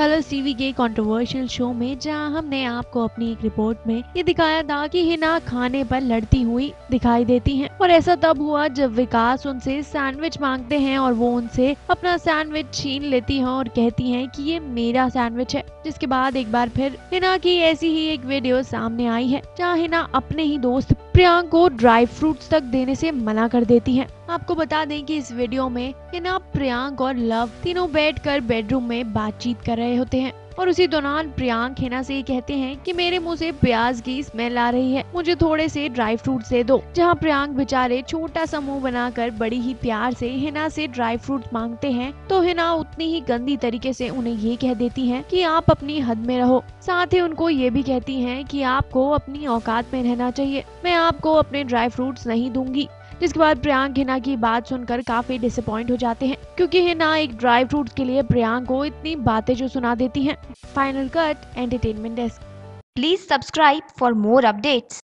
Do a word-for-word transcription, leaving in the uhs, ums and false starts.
Colours TV के controversial show में, जहां हमने आपको अपनी एक रिपोर्ट में ये दिखाया था कि हिना खाने पर लड़ती हुई दिखाई देती हैं। और ऐसा तब हुआ जब विकास उनसे सैंडविच मांगते हैं और वो उनसे अपना सैंडविच छीन लेती हैं और कहती हैं कि ये मेरा सैंडविच है। जिसके बाद एक बार फिर हिना की ऐसी ही एक वीडियो सामने आई है, जहां हिना अपने ही दोस्त प्रियांक को ड्राई फ्रूट्स तक देने से मना कर देती हैं। आपको बता दें कि इस वीडियो में हिना, प्रियांक और लव तीनों बैठकर बेडरूम में बातचीत कर रहे होते हैं और उसी दौरान प्रियांक हिना से ये कहते हैं कि मेरे मुंह से प्याज की स्मेल आ रही है, मुझे थोड़े से ड्राई फ्रूट्स दे दो। जहां प्रियांक बेचारे छोटा सा मुंह बनाकर बड़ी ही प्यार से हिना से ड्राई फ्रूट्स मांगते हैं, तो हिना उतनी ही गंदी तरीके से उन्हें ये कह देती हैं कि आप अपनी हद में रहो। साथ ही उनको ये भी कहती हैं कि आपको अपनी औकात में रहना चाहिए, मैं आपको अपने ड्राई फ्रूट्स नहीं दूंगी। जिसके बाद प्रियांक हिना की बात सुनकर काफी डिसअपॉइंट हो जाते हैं, क्योंकि हिना एक ड्राई फ्रूट्स के लिए प्रियांक को इतनी बातें जो सुना देती हैं। Final cut entertainment desk. Please subscribe for more updates.